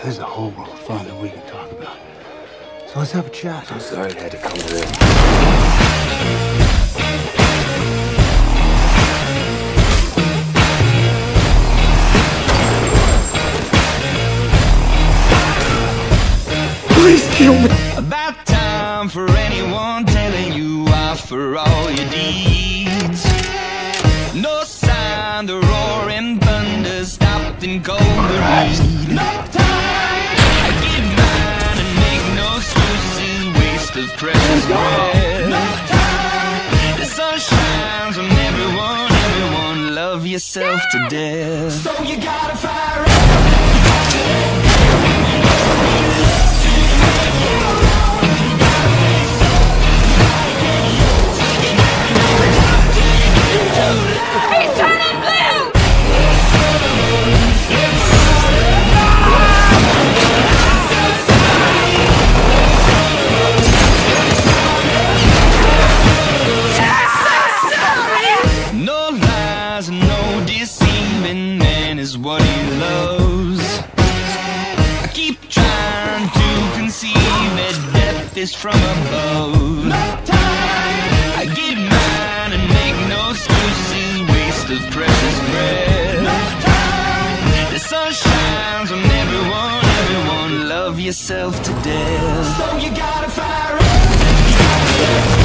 There's a whole world of fun that we can talk about. So let's have a chat. I'm sorry it had to come to this. Please kill me. About time for anyone telling you off for all your deeds. No sign, the roaring thunder stopped in cold read. No time. I get mine and make no excuses, waste of precious breath. No time. The sun shines on everyone, love yourself to death. So you gotta fire up. Is what he loves. I keep trying to conceive that death is from above. No time. I get mine and make no excuses, waste of precious breath. No time. The sun shines on everyone, love yourself to death. So you gotta fire up.